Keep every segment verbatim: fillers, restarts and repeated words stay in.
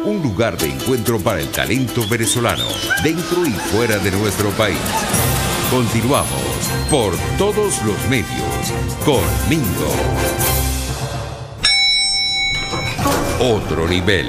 un lugar de encuentro para el talento venezolano, dentro y fuera de nuestro país. Continuamos por todos los medios con Mingo. Otro nivel.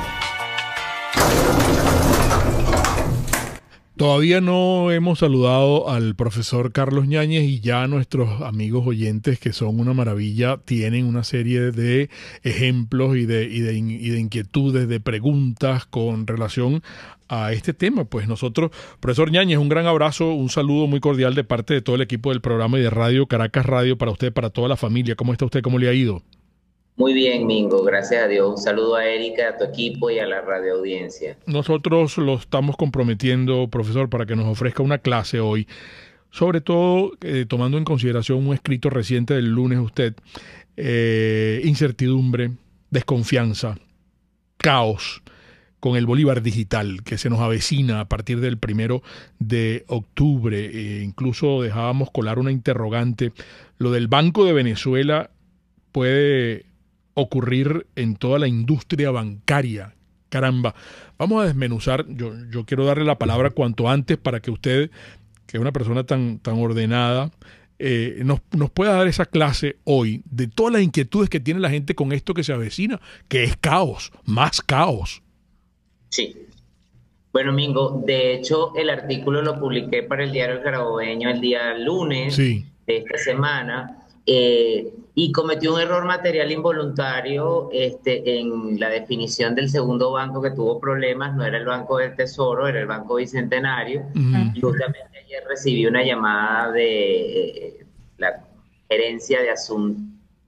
Todavía no hemos saludado al profesor Carlos Ñáñez y ya nuestros amigos oyentes, que son una maravilla, tienen una serie de ejemplos y de, y de, y de inquietudes, de preguntas con relación a este tema. Pues nosotros, profesor Ñáñez, un gran abrazo, un saludo muy cordial de parte de todo el equipo del programa y de Radio Caracas Radio para usted, para toda la familia. ¿Cómo está usted? ¿Cómo le ha ido? Muy bien, Mingo, gracias a Dios. Un saludo a Erika, a tu equipo y a la radio audiencia. Nosotros lo estamos comprometiendo, profesor, para que nos ofrezca una clase hoy, sobre todo eh, tomando en consideración un escrito reciente del lunes usted, eh, incertidumbre, desconfianza, caos con el Bolívar digital que se nos avecina a partir del primero de octubre. Eh, incluso dejábamos colar una interrogante. Lo del Banco de Venezuela puede ocurrir en toda la industria bancaria. Caramba, vamos a desmenuzar. Yo, yo quiero darle la palabra cuanto antes para que usted, que es una persona tan, tan ordenada, eh, nos, nos pueda dar esa clase hoy de todas las inquietudes que tiene la gente con esto que se avecina, que es caos, más caos. Sí. Bueno, Mingo, de hecho el artículo lo publiqué para el diario El Carabobeño el día lunes sí. de esta semana. Eh, y cometió un error material involuntario este, en la definición del segundo banco que tuvo problemas. No era el Banco del Tesoro, era el Banco Bicentenario. Uh-huh. Y justamente ayer recibí una llamada de eh, la gerencia de asuntos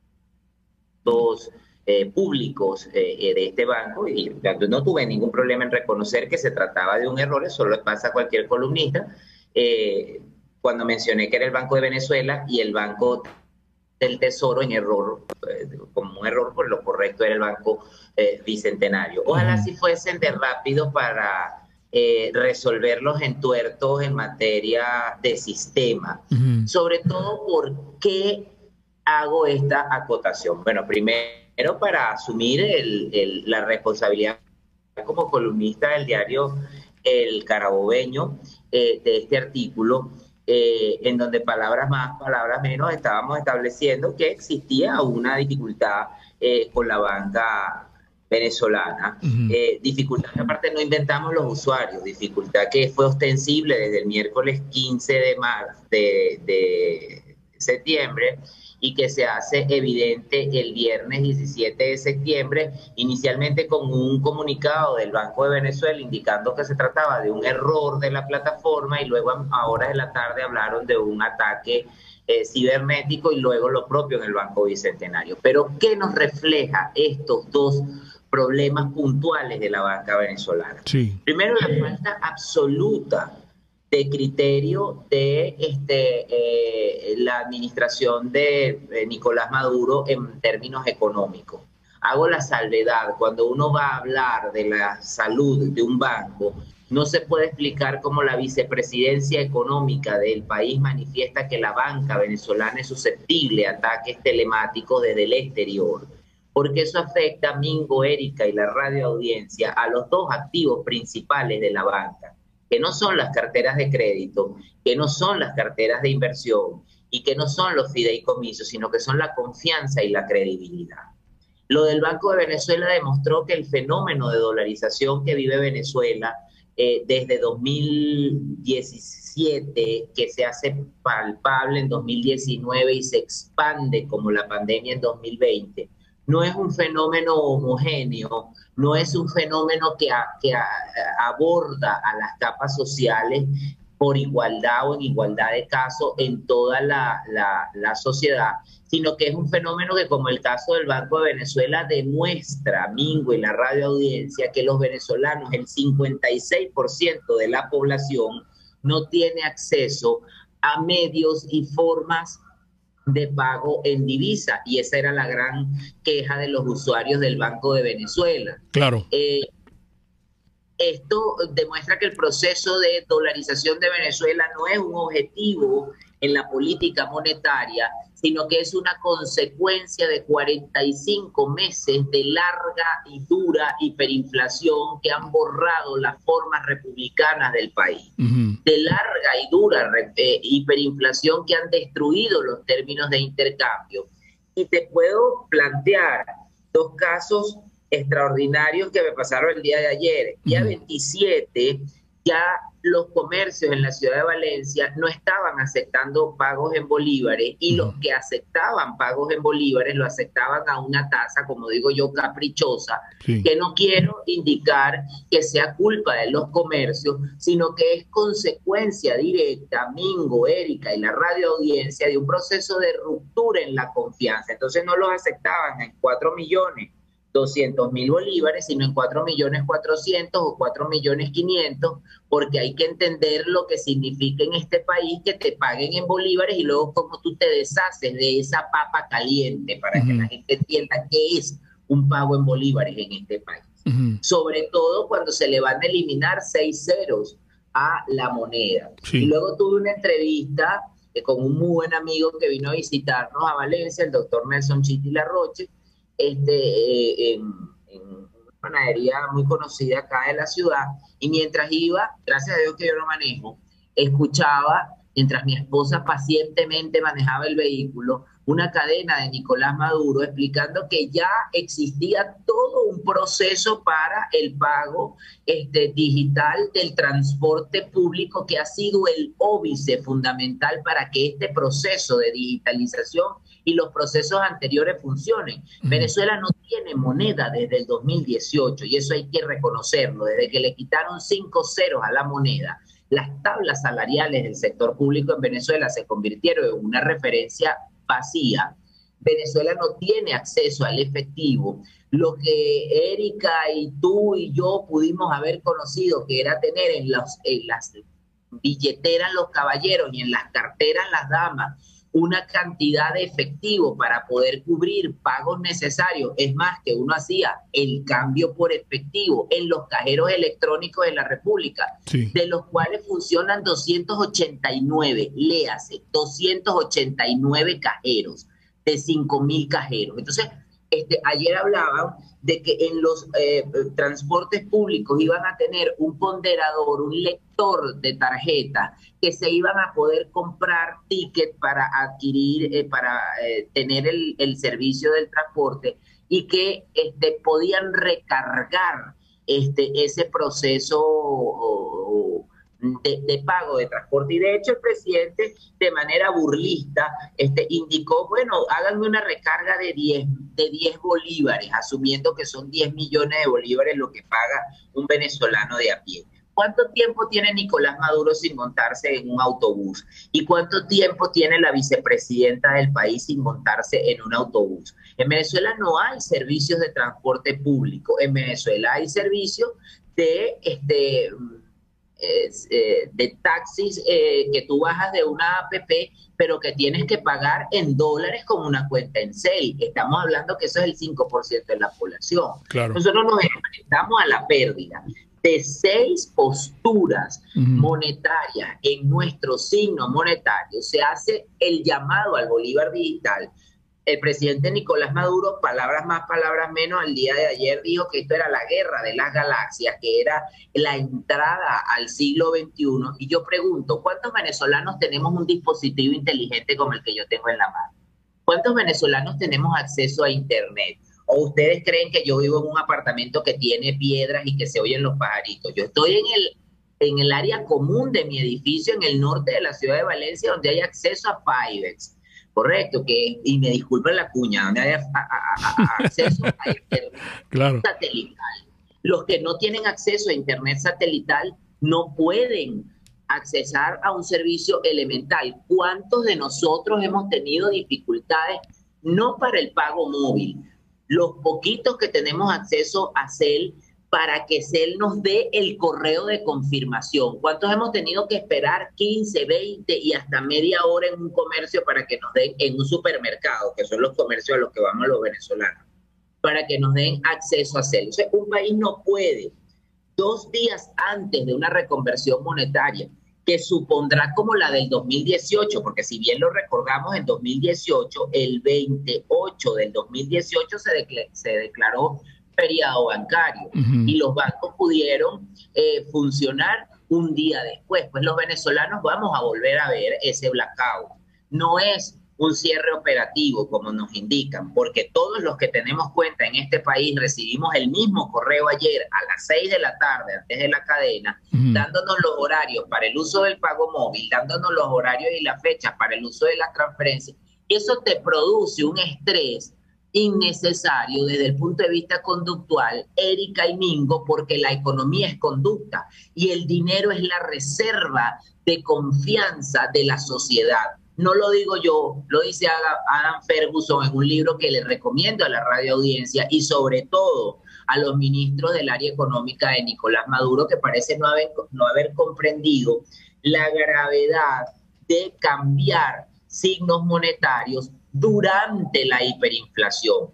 eh, públicos eh, de este banco, y no tuve ningún problema en reconocer que se trataba de un error. Eso le pasa a cualquier columnista, eh, cuando mencioné que era el Banco de Venezuela y el Banco del Tesoro en error, eh, como un error, por lo correcto era el Banco eh, Bicentenario. Ojalá si fuesen de rápido para eh, resolver los entuertos en materia de sistema. Uh-huh. Sobre todo, ¿por qué hago esta acotación? Bueno, primero para asumir el, el, la responsabilidad como columnista del diario El Carabobeño eh, de este artículo, Eh, en donde palabras más, palabras menos, estábamos estableciendo que existía una dificultad eh, con la banca venezolana. Uh-huh. eh, dificultad que aparte no inventamos los usuarios, dificultad que fue ostensible desde el miércoles quince de, mar, de, de septiembre y que se hace evidente el viernes diecisiete de septiembre, inicialmente con un comunicado del Banco de Venezuela indicando que se trataba de un error de la plataforma, y luego a horas de la tarde hablaron de un ataque eh, cibernético, y luego lo propio en el Banco Bicentenario. Pero ¿qué nos refleja estos dos problemas puntuales de la banca venezolana? Sí. Primero, la falta absoluta de criterio de este, eh, la administración de eh, Nicolás Maduro en términos económicos. Hago la salvedad, cuando uno va a hablar de la salud de un banco, no se puede explicar cómo la vicepresidencia económica del país manifiesta que la banca venezolana es susceptible a ataques telemáticos desde el exterior, porque eso afecta a Mingo, Erika y la radio audiencia, a los dos activos principales de la banca, que no son las carteras de crédito, que no son las carteras de inversión y que no son los fideicomisos, sino que son la confianza y la credibilidad. Lo del Banco de Venezuela demostró que el fenómeno de dolarización que vive Venezuela eh, desde dos mil diecisiete, que se hace palpable en dos mil diecinueve y se expande como la pandemia en dos mil veinte, no es un fenómeno homogéneo, no es un fenómeno que, a, que a, aborda a las capas sociales por igualdad o en igualdad de casos en toda la, la, la sociedad, sino que es un fenómeno que, como el caso del Banco de Venezuela, demuestra, Mingo y la radio audiencia, que los venezolanos, el cincuenta y seis por ciento de la población, no tiene acceso a medios y formas de pago en divisa, y esa era la gran queja de los usuarios del Banco de Venezuela. Claro. Eh, esto demuestra que el proceso de dolarización de Venezuela no es un objetivo en la política monetaria, sino que es una consecuencia de cuarenta y cinco meses de larga y dura hiperinflación que han borrado las formas republicanas del país. Uh-huh. De larga y dura eh, hiperinflación que han destruido los términos de intercambio. Y te puedo plantear dos casos extraordinarios que me pasaron el día de ayer. El día uh-huh. veintisiete, ya los comercios en la ciudad de Valencia no estaban aceptando pagos en bolívares y uh-huh. los que aceptaban pagos en bolívares lo aceptaban a una tasa, como digo yo, caprichosa, sí. que no quiero indicar que sea culpa de los comercios, sino que es consecuencia directa, Mingo, Erika y la radio audiencia, de un proceso de ruptura en la confianza. Entonces no los aceptaban en cuatro millones doscientos mil bolívares, sino en cuatro millones cuatrocientos o cuatro millones quinientos, porque hay que entender lo que significa en este país que te paguen en bolívares y luego cómo tú te deshaces de esa papa caliente para uh-huh. que la gente entienda qué es un pago en bolívares en este país. Uh-huh. Sobre todo cuando se le van a eliminar seis ceros a la moneda. Sí. Y luego tuve una entrevista eh, con un muy buen amigo que vino a visitarnos a Valencia, el doctor Nelson Chiti Larroche, Este, eh, en, en una panadería muy conocida acá en la ciudad, y mientras iba, gracias a Dios que yo no manejo, escuchaba, mientras mi esposa pacientemente manejaba el vehículo, una cadena de Nicolás Maduro explicando que ya existía todo un proceso para el pago este, digital del transporte público, que ha sido el óbice fundamental para que este proceso de digitalización y los procesos anteriores funcionen. Uh-huh. Venezuela no tiene moneda desde el dos mil dieciocho y eso hay que reconocerlo. Desde que le quitaron cinco ceros a la moneda, las tablas salariales del sector público en Venezuela se convirtieron en una referencia vacía. Venezuela no tiene acceso al efectivo. Lo que Erika y tú y yo pudimos haber conocido, que era tener en, los, en las billeteras los caballeros y en las carteras las damas una cantidad de efectivo para poder cubrir pagos necesarios. Es más, que uno hacía el cambio por efectivo en los cajeros electrónicos de la República, sí. de los cuales funcionan doscientos ochenta y nueve, léase, doscientos ochenta y nueve cajeros de cinco mil cajeros. Entonces, este, ayer hablaban de que en los eh, transportes públicos iban a tener un ponderador, un lector de tarjeta, que se iban a poder comprar tickets para adquirir, eh, para eh, tener el, el servicio del transporte, y que este, podían recargar este, ese proceso o, de, de pago de transporte. Y de hecho el presidente, de manera burlista, este, indicó, bueno, háganme una recarga de diez, de diez bolívares, asumiendo que son diez millones de bolívares lo que paga un venezolano de a pie. ¿Cuánto tiempo tiene Nicolás Maduro sin montarse en un autobús? ¿Y cuánto tiempo tiene la vicepresidenta del país sin montarse en un autobús? En Venezuela no hay servicios de transporte público. En Venezuela hay servicios de, este, eh, de taxis eh, que tú bajas de una app, pero que tienes que pagar en dólares con una cuenta en Cel. Estamos hablando que eso es el cinco por ciento de la población. Claro. Nosotros nos enfrentamos a la pérdida de seis posturas uh-huh. monetarias en nuestro signo monetario. Se hace el llamado al Bolívar digital. El presidente Nicolás Maduro, palabras más, palabras menos, el día de ayer dijo que esto era la guerra de las galaxias, que era la entrada al siglo veintiuno. Y yo pregunto, ¿cuántos venezolanos tenemos un dispositivo inteligente como el que yo tengo en la mano? ¿Cuántos venezolanos tenemos acceso a Internet? ¿O ustedes creen que yo vivo en un apartamento que tiene piedras y que se oyen los pajaritos? Yo estoy en el, en el área común de mi edificio, en el norte de la ciudad de Valencia, donde hay acceso a Fibex. Correcto, que, y me disculpen la cuña, donde hay a, a, a, acceso a Internet claro. satelital. Los que no tienen acceso a Internet satelital no pueden accesar a un servicio elemental. ¿Cuántos de nosotros hemos tenido dificultades, no para el pago móvil? Los poquitos que tenemos acceso a Cel, para que Cel nos dé el correo de confirmación. ¿Cuántos hemos tenido que esperar quince, veinte y hasta media hora en un comercio para que nos den, en un supermercado, que son los comercios a los que vamos los venezolanos, para que nos den acceso a Cel? O sea, un país no puede, dos días antes de una reconversión monetaria, que supondrá como la del dos mil dieciocho, porque si bien lo recordamos, en dos mil dieciocho, el veintiocho del dos mil dieciocho se, decl- se declaró feriado bancario uh-huh. y los bancos pudieron eh, funcionar un día después. Pues los venezolanos vamos a volver a ver ese blackout. No es un cierre operativo, como nos indican, porque todos los que tenemos cuenta en este país recibimos el mismo correo ayer a las seis de la tarde, antes de la cadena, uh-huh. dándonos los horarios para el uso del pago móvil, dándonos los horarios y las fechas para el uso de las transferencias. Y eso te produce un estrés innecesario desde el punto de vista conductual, Erika y Mingo, porque la economía es conducta y el dinero es la reserva de confianza de la sociedad. No lo digo yo, lo dice Adam Ferguson en un libro que le recomiendo a la radioaudiencia y sobre todo a los ministros del área económica de Nicolás Maduro, que parece no haber, no haber comprendido la gravedad de cambiar signos monetarios durante la hiperinflación.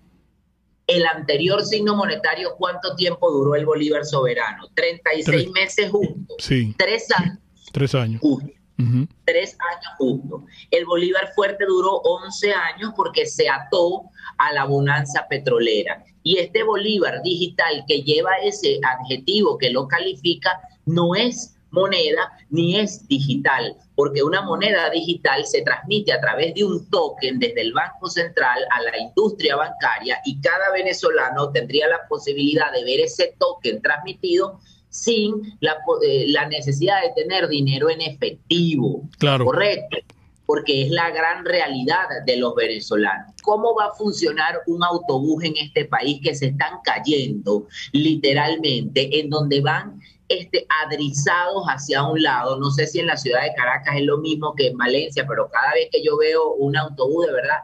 El anterior signo monetario, ¿cuánto tiempo duró el Bolívar soberano? treinta y seis Tres. meses justo. Sí. Tres años. Tres años. Justo. Uh-huh. Tres años justo. El Bolívar fuerte duró once años porque se ató a la bonanza petrolera. Y este Bolívar digital que lleva ese adjetivo que lo califica no es moneda ni es digital, porque una moneda digital se transmite a través de un token desde el Banco Central a la industria bancaria y cada venezolano tendría la posibilidad de ver ese token transmitido sin la, eh, la necesidad de tener dinero en efectivo. Claro. Correcto. Porque es la gran realidad de los venezolanos. ¿Cómo va a funcionar un autobús en este país que se están cayendo literalmente, en donde van este, adrizados hacia un lado? No sé si en la ciudad de Caracas es lo mismo que en Valencia, pero cada vez que yo veo un autobús, de verdad,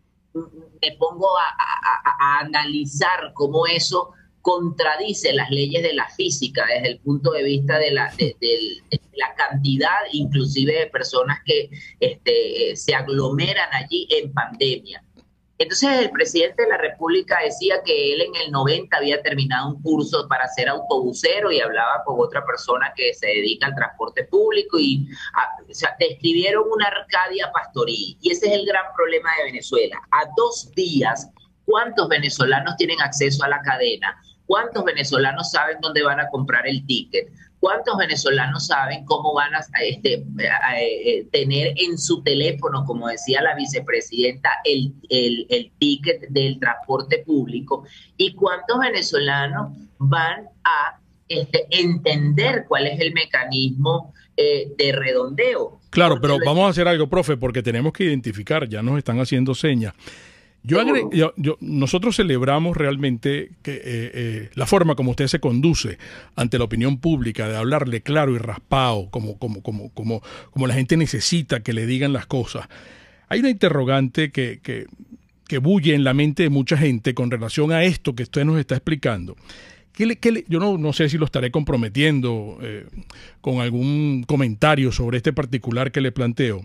me pongo a, a, a analizar cómo eso contradice las leyes de la física desde el punto de vista de la, de, de, de la cantidad inclusive de personas que este, se aglomeran allí en pandemia. Entonces el presidente de la República decía que él en el noventa había terminado un curso para ser autobusero y hablaba con otra persona que se dedica al transporte público y a, o sea, describieron una Arcadia pastoril. Y ese es el gran problema de Venezuela. A dos días, ¿cuántos venezolanos tienen acceso a la cadena? ¿Cuántos venezolanos saben dónde van a comprar el ticket? ¿Cuántos venezolanos saben cómo van a, este, a, a, a tener en su teléfono, como decía la vicepresidenta, el, el, el ticket del transporte público? ¿Y cuántos venezolanos van a este, entender cuál es el mecanismo eh, de redondeo? Claro, porque pero vamos a hacer algo, profe, porque tenemos que identificar, ya nos están haciendo señas. Yo, agre, yo, yo nosotros celebramos realmente que eh, eh, la forma como usted se conduce ante la opinión pública, de hablarle claro y raspado, como, como, como, como, como la gente necesita que le digan las cosas. Hay una interrogante que, que, que bulle en la mente de mucha gente con relación a esto que usted nos está explicando. ¿Qué le, qué le, yo no, no sé si lo estaré comprometiendo eh, con algún comentario sobre este particular que le planteo.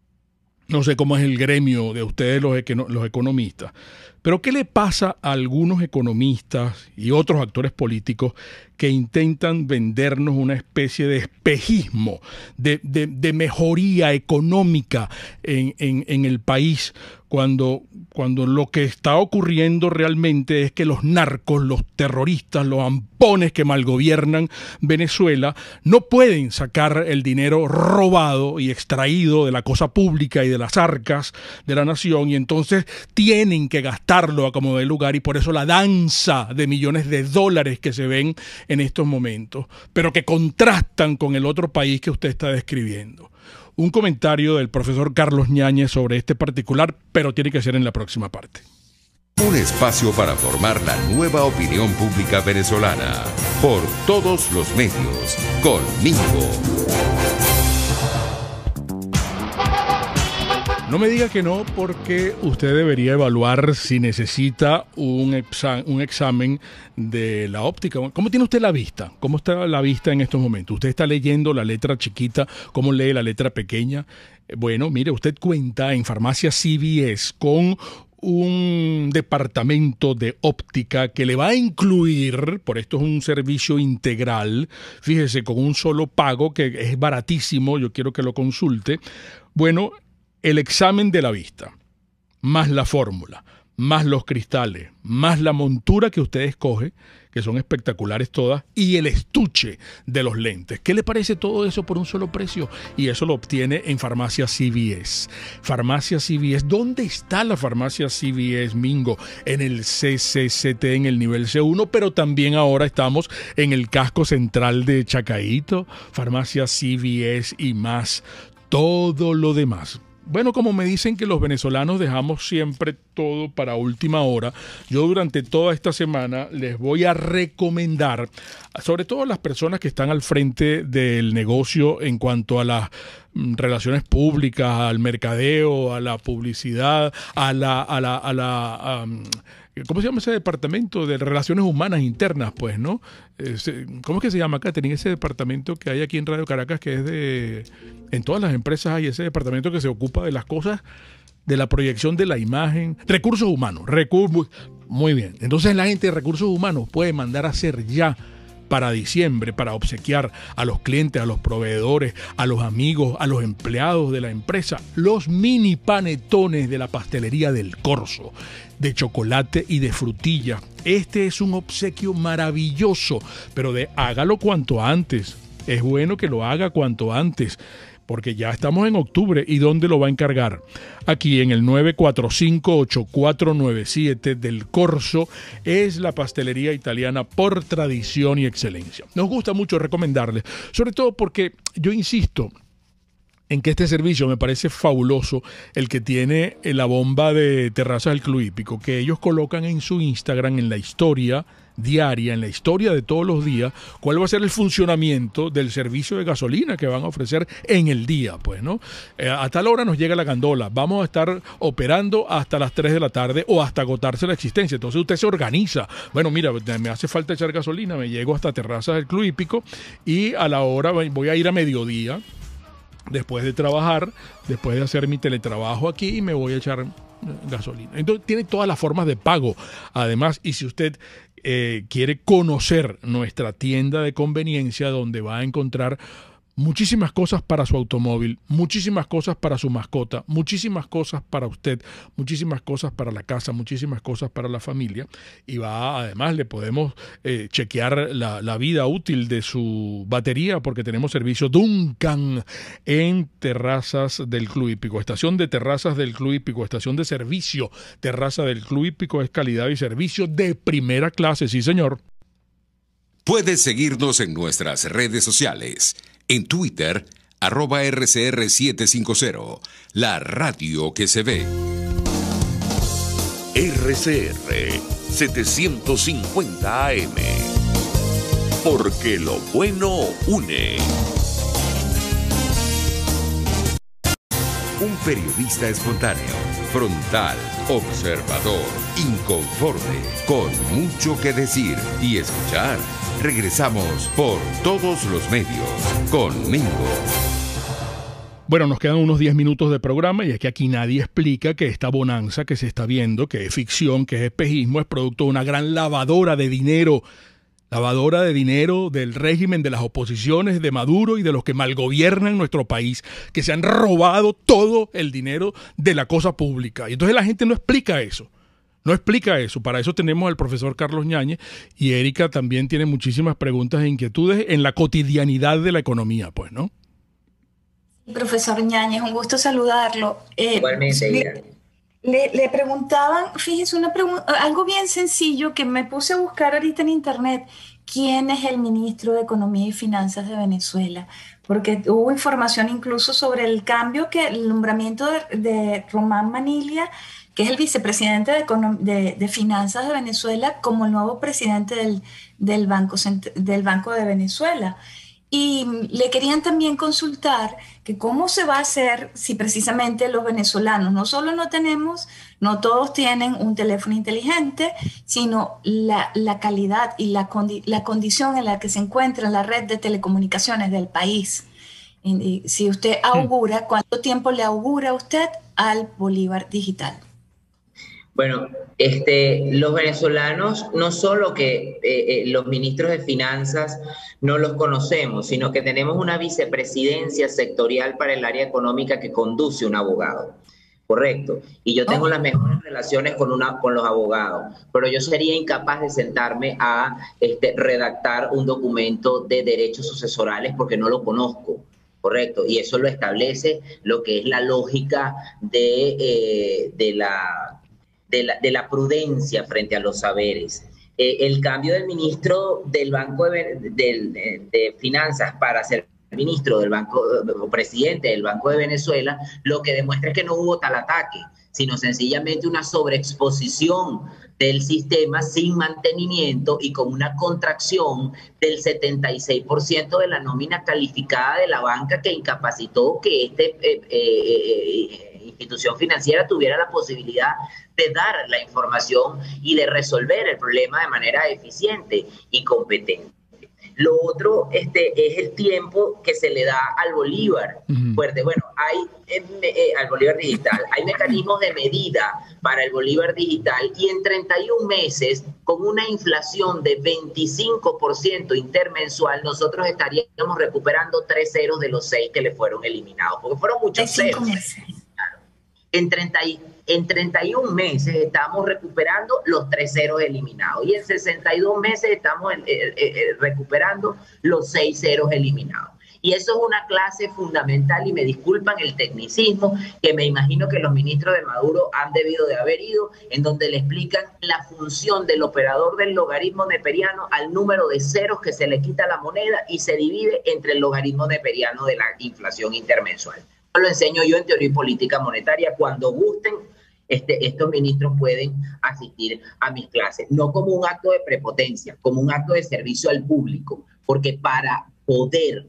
No sé cómo es el gremio de ustedes los, los economistas, pero ¿qué le pasa a algunos economistas y otros actores políticos que intentan vendernos una especie de espejismo, de, de, de mejoría económica en, en, en el país, cuando, cuando lo que está ocurriendo realmente es que los narcos, los terroristas, los ampones que malgobiernan Venezuela no pueden sacar el dinero robado y extraído de la cosa pública y de las arcas de la nación, y entonces tienen que gastarlo a como dé lugar, y por eso la danza de millones de dólares que se ven en estos momentos, pero que contrastan con el otro país que usted está describiendo. Un comentario del profesor Carlos Ñáñez sobre este particular, pero tiene que ser en la próxima parte. Un espacio para formar la nueva opinión pública venezolana por todos los medios, con Mingo. No me diga que no, porque usted debería evaluar si necesita un, exa- un examen de la óptica. ¿Cómo tiene usted la vista? ¿Cómo está la vista en estos momentos? ¿Usted está leyendo la letra chiquita? ¿Cómo lee la letra pequeña? Bueno, mire, usted cuenta en Farmacia C V S con un departamento de óptica que le va a incluir, por esto es un servicio integral, fíjese, con un solo pago que es baratísimo, yo quiero que lo consulte. Bueno, el examen de la vista, más la fórmula, más los cristales, más la montura que usted escoge, que son espectaculares todas, y el estuche de los lentes. ¿Qué le parece todo eso por un solo precio? Y eso lo obtiene en Farmacia C V S. Farmacia C V S, ¿dónde está la Farmacia C V S, Mingo? En el C C C T, en el nivel C uno, pero también ahora estamos en el casco central de Chacaíto, Farmacia C V S y más, todo lo demás. Bueno, como me dicen que los venezolanos dejamos siempre todo para última hora, yo durante toda esta semana les voy a recomendar, sobre todo a las personas que están al frente del negocio en cuanto a las relaciones públicas, al mercadeo, a la publicidad, a la... A la, a la um, ¿cómo se llama ese departamento de relaciones humanas internas, pues, no? ¿Cómo es que se llama acá? Tenía ese departamento que hay aquí en Radio Caracas que es de... En todas las empresas hay ese departamento que se ocupa de las cosas, de la proyección de la imagen. Recursos humanos. Recursos, muy bien. Entonces la gente de recursos humanos puede mandar a hacer ya para diciembre, para obsequiar a los clientes, a los proveedores, a los amigos, a los empleados de la empresa, los mini panetones de la pastelería del Corso, de chocolate y de frutilla. Este es un obsequio maravilloso, pero de hágalo cuanto antes. Es bueno que lo haga cuanto antes, porque ya estamos en octubre. ¿Y dónde lo va a encargar? Aquí en el nueve cuatro cinco, ocho cuatro nueve siete del Corso. Es la pastelería italiana por tradición y excelencia. Nos gusta mucho recomendarles, sobre todo porque yo insisto en que este servicio me parece fabuloso, el que tiene la bomba de Terrazas del Club Hípico, que ellos colocan en su Instagram, en la historia diaria, en la historia de todos los días, cuál va a ser el funcionamiento del servicio de gasolina que van a ofrecer en el día, pues, ¿no? Eh, a tal hora nos llega la gandola, vamos a estar operando hasta las tres de la tarde o hasta agotarse la existencia. Entonces usted se organiza, bueno, mira, me hace falta echar gasolina, me llego hasta Terrazas del Club Hípico y a la hora voy a ir a mediodía, después de trabajar, después de hacer mi teletrabajo aquí, y me voy a echar gasolina. Entonces tiene todas las formas de pago, además, y si usted eh, quiere conocer nuestra tienda de conveniencia, donde va a encontrar muchísimas cosas para su automóvil, muchísimas cosas para su mascota, muchísimas cosas para usted, muchísimas cosas para la casa, muchísimas cosas para la familia, y va, además le podemos eh, chequear la, la vida útil de su batería, porque tenemos servicio Duncan en Terrazas del Club Hípico, estación de Terrazas del Club Hípico, estación de servicio Terraza del Club Hípico. Es calidad y servicio de primera clase, sí señor. Puedes seguirnos en nuestras redes sociales. En Twitter, arroba R C R siete cincuenta, la radio que se ve. R C R setecientos cincuenta A M, porque lo bueno une. Un periodista espontáneo, frontal, observador, inconforme, con mucho que decir y escuchar. Regresamos por todos los medios con Mingo. Bueno, nos quedan unos diez minutos de programa, y es que aquí nadie explica que esta bonanza que se está viendo, que es ficción, que es espejismo, es producto de una gran lavadora de dinero. Lavadora de dinero del régimen, de las oposiciones, de Maduro y de los que malgobiernan nuestro país, que se han robado todo el dinero de la cosa pública. Y entonces la gente no explica eso. No explica eso. Para eso tenemos al profesor Carlos Ñañez, y Erika también tiene muchísimas preguntas e inquietudes en la cotidianidad de la economía, pues, ¿no? Profesor Ñañez, un gusto saludarlo. Eh, Igualmente, le, le, le preguntaban, fíjese, una pregunta, algo bien sencillo que me puse a buscar ahorita en internet. ¿Quién es el ministro de Economía y Finanzas de Venezuela? Porque hubo información incluso sobre el cambio, que el nombramiento de, de Román Maniglia, que es el vicepresidente de, de, de Finanzas de Venezuela, como el nuevo presidente del, del, Banco, del Banco de Venezuela. Y le querían también consultar que cómo se va a hacer si precisamente los venezolanos no solo no tenemos, no todos tienen un teléfono inteligente, sino la, la calidad y la, condi la condición en la que se encuentra la red de telecomunicaciones del país. Y si usted augura, ¿cuánto tiempo le augura usted al Bolívar digital? Bueno, este, los venezolanos no solo que eh, eh, los ministros de finanzas no los conocemos, sino que tenemos una vicepresidencia sectorial para el área económica que conduce un abogado. Correcto. Y yo tengo las mejores relaciones con, una, con los abogados, pero yo sería incapaz de sentarme a este, redactar un documento de derechos sucesorales porque no lo conozco. Correcto. Y eso lo establece lo que es la lógica de, eh, de, la, de, la, de la prudencia frente a los saberes. Eh, el cambio del ministro del Banco de, de, de, de Finanzas para ser ministro del Banco, o presidente del Banco de Venezuela, lo que demuestra es que no hubo tal ataque, sino sencillamente una sobreexposición del sistema sin mantenimiento y con una contracción del setenta y seis por ciento de la nómina calificada de la banca, que incapacitó que esta eh, eh, eh, institución financiera tuviera la posibilidad de dar la información y de resolver el problema de manera eficiente y competente. Lo otro este, es el tiempo que se le da al bolívar uh-huh. fuerte. Bueno, hay eh, eh, al bolívar digital, hay mecanismos de medida para el bolívar digital y en treinta y un meses, con una inflación de veinticinco por ciento intermensual, nosotros estaríamos recuperando tres ceros de los seis que le fueron eliminados, porque fueron muchos ceros. En treinta, en treinta y un meses estamos recuperando los tres ceros eliminados y en sesenta y dos meses estamos eh, eh, recuperando los seis ceros eliminados. Y eso es una clase fundamental, y me disculpan el tecnicismo, que me imagino que los ministros de Maduro han debido de haber ido, en donde le explican la función del operador del logaritmo neperiano al número de ceros que se le quita a la moneda y se divide entre el logaritmo neperiano de la inflación intermensual. Lo enseño yo en teoría y política monetaria. Cuando gusten, este, estos ministros pueden asistir a mis clases, no como un acto de prepotencia, como un acto de servicio al público, porque para poder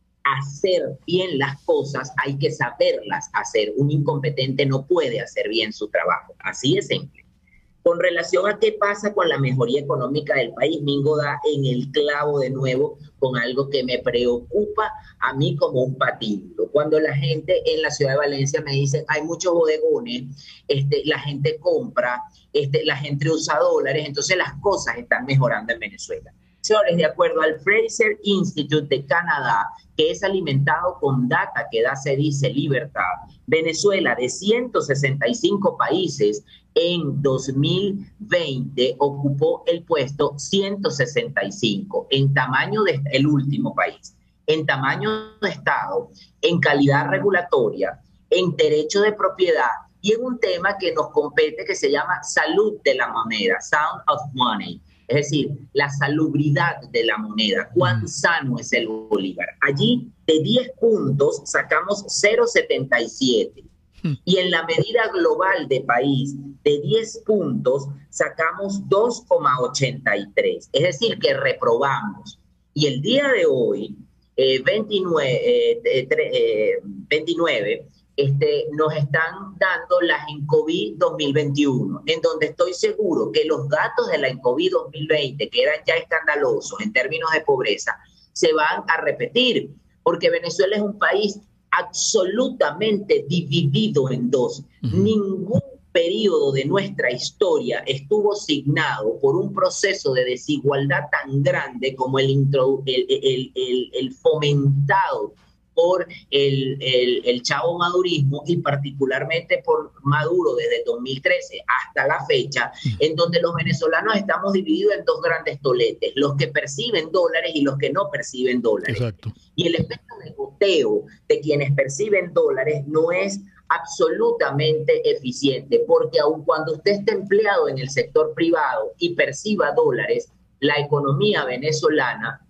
hacer bien las cosas hay que saberlas hacer. Un incompetente no puede hacer bien su trabajo, así de simple. Con relación a qué pasa con la mejoría económica del país, Mingo da en el clavo de nuevo con algo que me preocupa a mí como un patíbulo. Cuando la gente en la ciudad de Valencia me dice, hay muchos bodegones, este, la gente compra, este, la gente usa dólares, entonces las cosas están mejorando en Venezuela. Señores, de acuerdo al Fraser Institute de Canadá, que es alimentado con data que da, se dice, Libertad, Venezuela, de ciento sesenta y cinco países, en dos mil veinte ocupó el puesto ciento sesenta y cinco, en tamaño de el último país, en tamaño de Estado, en calidad regulatoria, en derecho de propiedad y en un tema que nos compete que se llama salud de la moneda, sound of money. Es decir, la salubridad de la moneda, cuán sano es el bolívar. Allí, de diez puntos, sacamos cero coma setenta y siete. Y en la medida global de país, de diez puntos, sacamos dos coma ochenta y tres. Es decir, que reprobamos. Y el día de hoy, eh, veintinueve, eh, eh, veintinueve Este, nos están dando las ENCOVI dos mil veintiuno, en donde estoy seguro que los datos de la ENCOVI dos mil veinte, que eran ya escandalosos en términos de pobreza, se van a repetir, porque Venezuela es un país absolutamente dividido en dos. Uh-huh. Ningún periodo de nuestra historia estuvo signado por un proceso de desigualdad tan grande como el, intro, el, el, el, el fomentado por el, el, el chavo madurismo y particularmente por Maduro desde el dos mil trece hasta la fecha, en donde los venezolanos estamos divididos en dos grandes toletes, los que perciben dólares y los que no perciben dólares. Exacto. Y el efecto de goteo de quienes perciben dólares no es absolutamente eficiente, porque aun cuando usted esté empleado en el sector privado y perciba dólares, la economía venezolana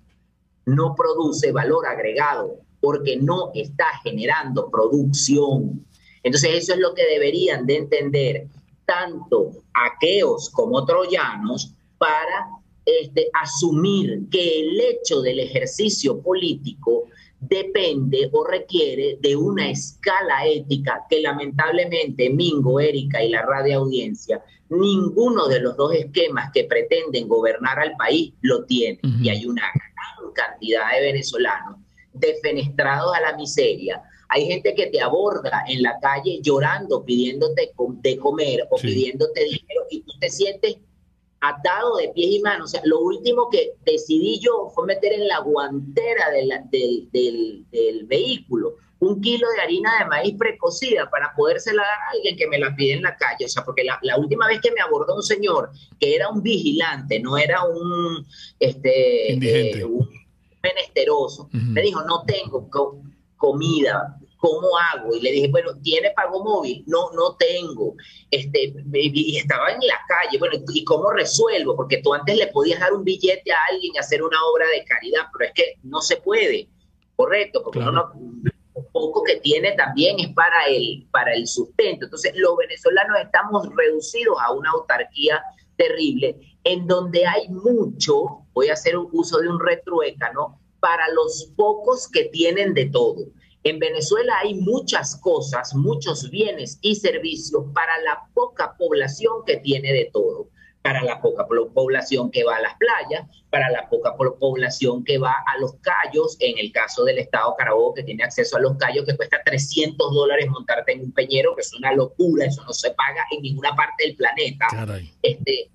no produce valor agregado, porque no está generando producción. Entonces eso es lo que deberían de entender tanto aqueos como troyanos para este, asumir que el hecho del ejercicio político depende o requiere de una escala ética que lamentablemente Mingo, Erika y la radio audiencia, ninguno de los dos esquemas que pretenden gobernar al país lo tiene. Uh-huh. Y hay una gran cantidad de venezolanos defenestrados a la miseria. Hay gente que te aborda en la calle llorando, pidiéndote de comer o sí. pidiéndote dinero, y tú te sientes atado de pies y manos. O sea, lo último que decidí yo fue meter en la guantera de la, del, del, del vehículo un kilo de harina de maíz precocida para podérsela dar a alguien que me la pide en la calle. O sea, porque la, la última vez que me abordó un señor que era un vigilante, no era un, este, eh, un menesteroso, uh-huh. me dijo, no tengo co comida, ¿cómo hago? Y le dije, bueno, ¿tiene pago móvil? No, no tengo. Este, y estaba en la calle. Bueno, ¿y cómo resuelvo? Porque tú antes le podías dar un billete a alguien y hacer una obra de caridad, pero es que no se puede, ¿correcto? Porque claro. uno no, lo poco que tiene también es para el, para el sustento. Entonces, los venezolanos estamos reducidos a una autarquía terrible, en donde hay mucho, voy a hacer un uso de un retruécano, para los pocos que tienen de todo. En Venezuela hay muchas cosas, muchos bienes y servicios para la poca población que tiene de todo. Para la poca población que va a las playas, para la poca población que va a los cayos, en el caso del estado Carabobo, que tiene acceso a los cayos, que cuesta trescientos dólares montarte en un peñero, que es una locura, eso no se paga en ninguna parte del planeta. Caray. Este,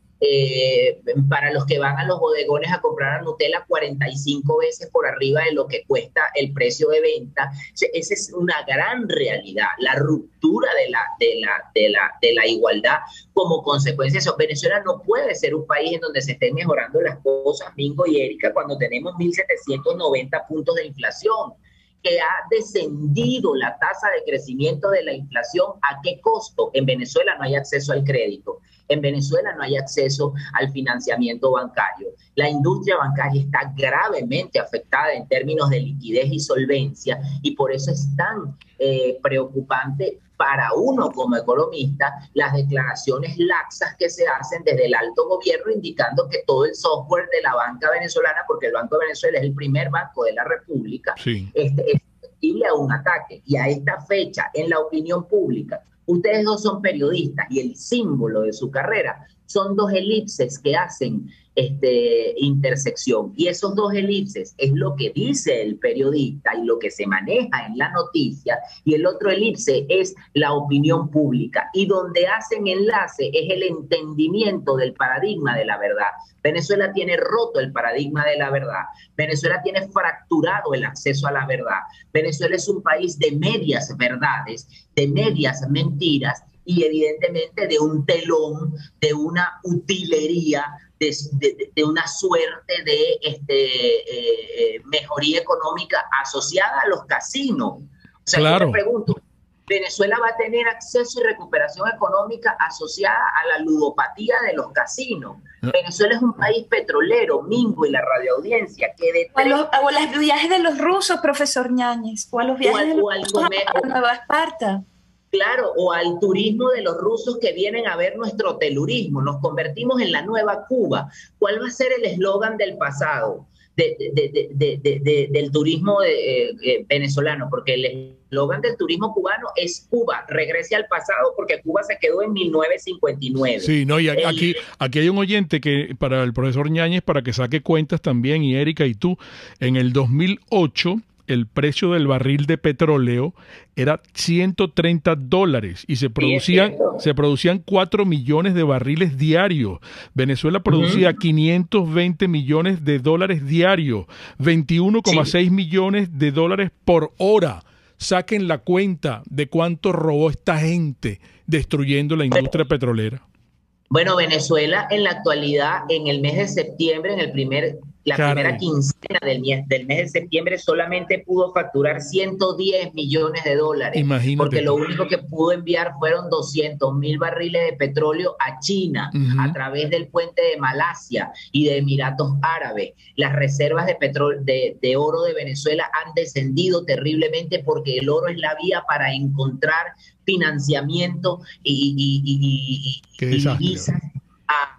eh, para los que van a los bodegones a comprar a Nutella cuarenta y cinco veces por arriba de lo que cuesta el precio de venta. Esa es una gran realidad, la ruptura de la, de la, de la, de la igualdad como consecuencia de eso. Venezuela no puede ser un país en donde se estén mejorando las cosas, Mingo y Erika, cuando tenemos mil setecientos noventa puntos de inflación, que ha descendido la tasa de crecimiento de la inflación. ¿A qué costo? En Venezuela no hay acceso al crédito. En Venezuela no hay acceso al financiamiento bancario. La industria bancaria está gravemente afectada en términos de liquidez y solvencia, y por eso es tan eh, preocupante para uno como economista las declaraciones laxas que se hacen desde el alto gobierno, indicando que todo el software de la banca venezolana, porque el Banco de Venezuela es el primer banco de la República, sí. este, es susceptible a un ataque. Y a esta fecha, en la opinión pública, ustedes dos son periodistas y el símbolo de su carrera son dos elipses que hacen este, intersección. Y esos dos elipses es lo que dice el periodista y lo que se maneja en la noticia, y el otro elipse es la opinión pública. Y donde hacen enlace es el entendimiento del paradigma de la verdad. Venezuela tiene roto el paradigma de la verdad. Venezuela tiene fracturado el acceso a la verdad. Venezuela es un país de medias verdades, de medias mentiras, y evidentemente de un telón, de una utilería, de, de, de una suerte de este, eh, mejoría económica asociada a los casinos. O sea, claro. Yo te pregunto, ¿Venezuela va a tener acceso y recuperación económica asociada a la ludopatía de los casinos? No. Venezuela es un país petrolero, Mingo y la radioaudiencia, que de o, los, o los viajes de los rusos, profesor Ñáñez, o a los viajes o al, de los rusos a Nueva Esparta. Claro, o al turismo de los rusos que vienen a ver nuestro telurismo. Nos convertimos en la nueva Cuba. ¿Cuál va a ser el eslogan del pasado de, de, de, de, de, de, del turismo de, eh, venezolano? Porque el eslogan del turismo cubano es Cuba, regrese al pasado, porque Cuba se quedó en mil novecientos cincuenta y nueve. Sí, no, y aquí, aquí hay un oyente que para el profesor Ñáñez, para que saque cuentas también, y Erika y tú, en el dos mil ocho... el precio del barril de petróleo era ciento treinta dólares y se producían, se producían cuatro millones de barriles diarios. Venezuela producía uh-huh. quinientos veinte millones de dólares diarios, veintiuno coma seis sí. millones de dólares por hora. Saquen la cuenta de cuánto robó esta gente destruyendo la industria bueno, petrolera. Bueno, Venezuela en la actualidad, en el mes de septiembre, en el primer... la Caray. primera quincena del mes, del mes de septiembre solamente pudo facturar ciento diez millones de dólares. Imagínate. Porque lo único que pudo enviar fueron doscientos mil barriles de petróleo a China uh-huh. a través del puente de Malasia y de Emiratos Árabes. Las reservas de petróleo de, de oro de Venezuela han descendido terriblemente porque el oro es la vía para encontrar financiamiento y, y, y, y, y divisas a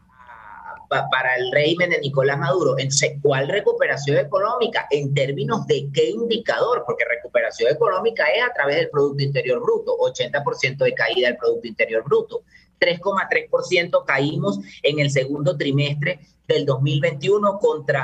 para el régimen de Nicolás Maduro. Entonces, ¿cuál recuperación económica? ¿En términos de qué indicador? Porque recuperación económica es a través del Producto Interior Bruto, ochenta por ciento de caída del Producto Interior Bruto. tres coma tres por ciento caímos en el segundo trimestre del dos mil veintiuno contra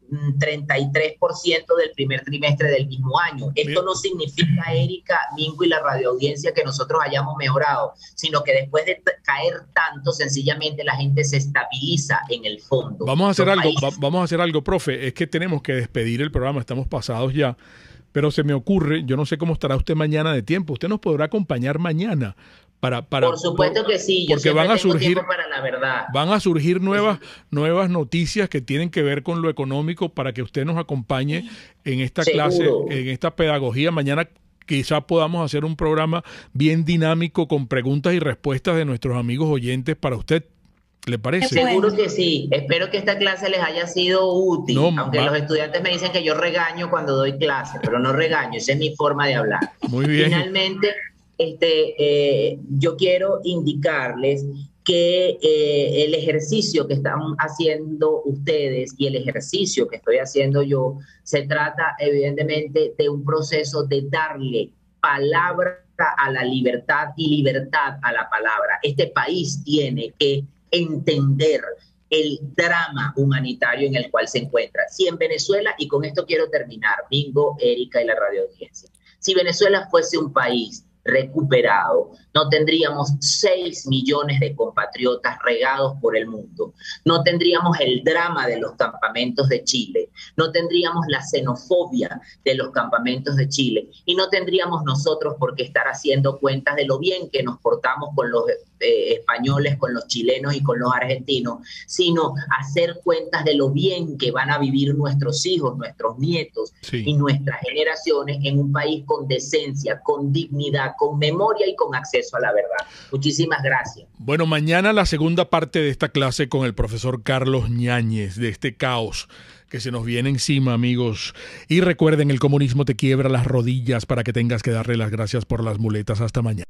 treinta y tres por ciento del primer trimestre del mismo año. Esto no significa, Erika, Mingo y la radioaudiencia, que nosotros hayamos mejorado, sino que después de caer tanto, sencillamente la gente se estabiliza en el fondo. Vamos a hacer Los algo, países... va, vamos a hacer algo, profe. Es que tenemos que despedir el programa, estamos pasados ya. Pero se me ocurre, yo no sé cómo estará usted mañana de tiempo. Usted nos podrá acompañar mañana. Para, para, por supuesto por, que sí, yo porque van a tengo surgir para la verdad. Van a surgir nuevas, nuevas noticias que tienen que ver con lo económico para que usted nos acompañe en esta Seguro. clase, en esta pedagogía. Mañana quizás podamos hacer un programa bien dinámico con preguntas y respuestas de nuestros amigos oyentes para usted. ¿Le parece? Seguro que sí. Espero que esta clase les haya sido útil, no, aunque va. Los estudiantes me dicen que yo regaño cuando doy clase, pero no regaño, esa es mi forma de hablar. Muy bien. Finalmente, este, eh, yo quiero indicarles que eh, el ejercicio que están haciendo ustedes y el ejercicio que estoy haciendo yo, se trata evidentemente de un proceso de darle palabra a la libertad y libertad a la palabra. Este país tiene que entender el drama humanitario en el cual se encuentra. Si en Venezuela, y con esto quiero terminar, Mingo, Erika y la radioaudiencia, si Venezuela fuese un país recuperado, no tendríamos seis millones de compatriotas regados por el mundo, no tendríamos el drama de los campamentos de Chile, no tendríamos la xenofobia de los campamentos de Chile y no tendríamos nosotros por qué estar haciendo cuentas de lo bien que nos portamos con los eh, españoles, con los chilenos y con los argentinos, sino hacer cuentas de lo bien que van a vivir nuestros hijos, nuestros nietos sí. y nuestras generaciones en un país con decencia, con dignidad, con memoria y con acceso a la verdad. Muchísimas gracias. Bueno, mañana la segunda parte de esta clase con el profesor Carlos Ñáñez, de este caos que se nos viene encima, amigos. Y recuerden, el comunismo te quiebra las rodillas para que tengas que darle las gracias por las muletas. Hasta mañana.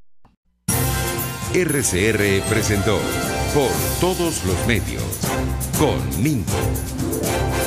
R C R presentó Por Todos los Medios con Mingo.